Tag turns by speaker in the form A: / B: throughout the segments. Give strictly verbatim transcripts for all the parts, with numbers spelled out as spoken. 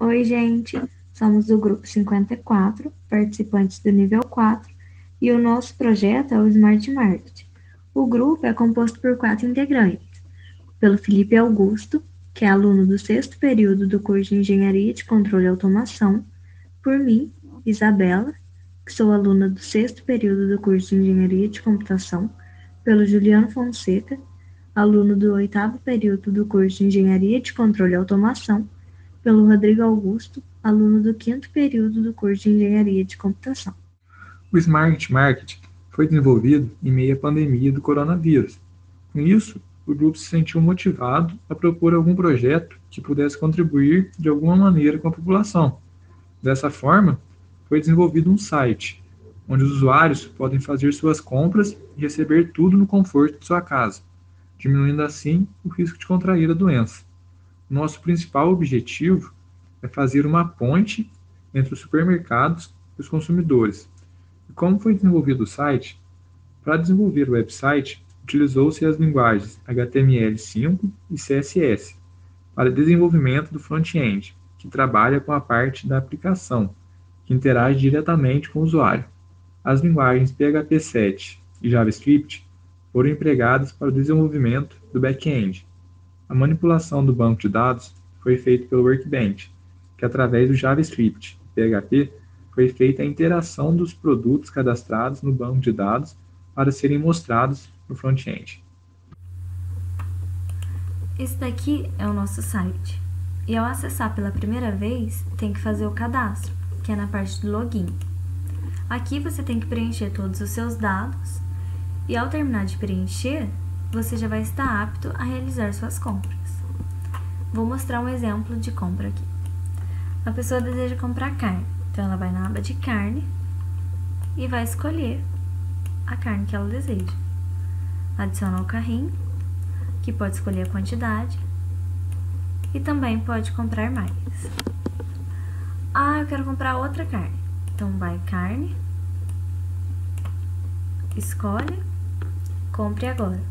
A: Oi, gente! Somos do grupo cinquenta e quatro, participantes do nível quatro, e o nosso projeto é o Smart Market. O grupo é composto por quatro integrantes: pelo Felipe Augusto, que é aluno do sexto período do curso de Engenharia de Controle e Automação, por mim, Isabela, que sou aluna do sexto período do curso de Engenharia de Computação, pelo Juliano Fonseca, aluno do oitavo período do curso de Engenharia de Controle e Automação, pelo Rodrigo Augusto, aluno do quinto período do curso de Engenharia de Computação.
B: O Smart Market foi desenvolvido em meio à pandemia do coronavírus. Com isso, o grupo se sentiu motivado a propor algum projeto que pudesse contribuir de alguma maneira com a população. Dessa forma, foi desenvolvido um site, onde os usuários podem fazer suas compras e receber tudo no conforto de sua casa, diminuindo assim o risco de contrair a doença. Nosso principal objetivo é fazer uma ponte entre os supermercados e os consumidores. E como foi desenvolvido o site? Para desenvolver o website, utilizou-se as linguagens H T M L cinco e C S S para desenvolvimento do front-end, que trabalha com a parte da aplicação, que interage diretamente com o usuário. As linguagens P H P sete e JavaScript foram empregadas para o desenvolvimento do back-end. A manipulação do banco de dados foi feita pelo Workbench, que através do JavaScript e P H P foi feita a interação dos produtos cadastrados no banco de dados para serem mostrados no front-end.
C: Esse daqui é o nosso site. E ao acessar pela primeira vez, tem que fazer o cadastro, que é na parte do login. Aqui você tem que preencher todos os seus dados e ao terminar de preencher, você já vai estar apto a realizar suas compras. Vou mostrar um exemplo de compra aqui. A pessoa deseja comprar carne, então ela vai na aba de carne e vai escolher a carne que ela deseja. Adiciona ao carrinho, que pode escolher a quantidade e também pode comprar mais. Ah, eu quero comprar outra carne. Então vai carne, escolhe, compre agora.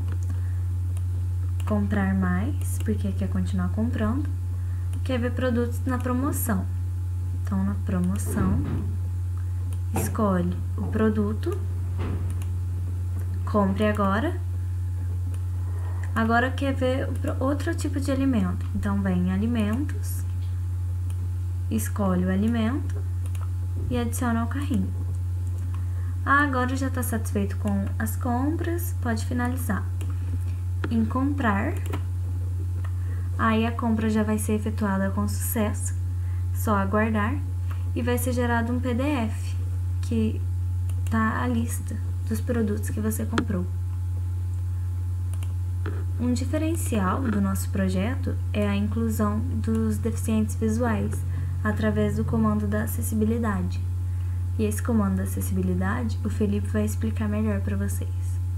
C: Comprar mais, porque quer continuar comprando. Quer ver produtos na promoção. Então, na promoção, escolhe o produto, compre agora. Agora quer ver outro tipo de alimento. Então, vem em alimentos, escolhe o alimento e adiciona ao carrinho. Ah, agora já está satisfeito com as compras, pode finalizar em comprar. Aí a compra já vai ser efetuada com sucesso, só aguardar e vai ser gerado um P D F que tá a lista dos produtos que você comprou. Um diferencial do nosso projeto é a inclusão dos deficientes visuais através do comando da acessibilidade. E esse comando da acessibilidade, o Felipe vai explicar melhor para vocês.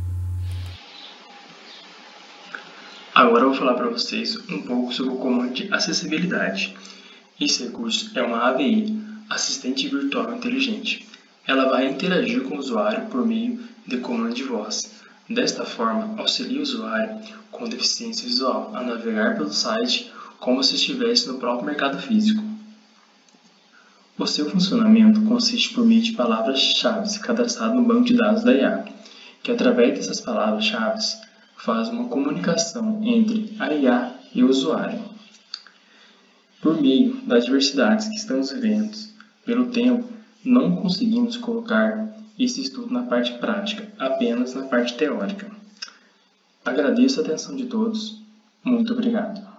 D: Agora eu vou falar para vocês um pouco sobre o comando de acessibilidade. Esse recurso é uma A V I, Assistente Virtual Inteligente. Ela vai interagir com o usuário por meio de comando de voz. Desta forma, auxilia o usuário com deficiência visual a navegar pelo site como se estivesse no próprio mercado físico. O seu funcionamento consiste por meio de palavras-chave cadastradas no banco de dados da I A, que através dessas palavras-chave faz uma comunicação entre a I A e o usuário. Por meio das diversidades que estamos vivendo, pelo tempo, não conseguimos colocar esse estudo na parte prática, apenas na parte teórica. Agradeço a atenção de todos. Muito obrigado.